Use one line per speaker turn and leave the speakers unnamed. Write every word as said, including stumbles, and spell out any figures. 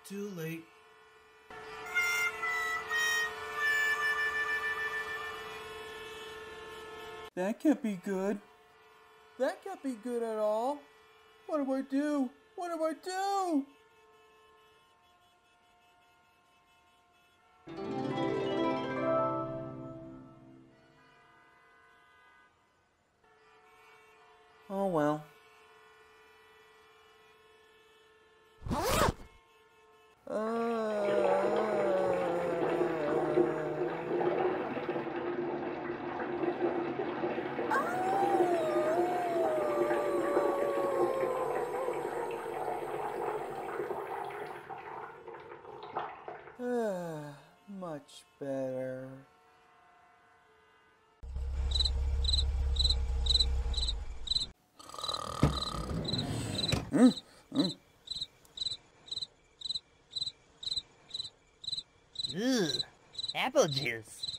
too late.
That can't be good. That can't be good at all. What do I do? What do I do? Oh well. Uh, much better. Mm, mm.
Ugh, apple juice.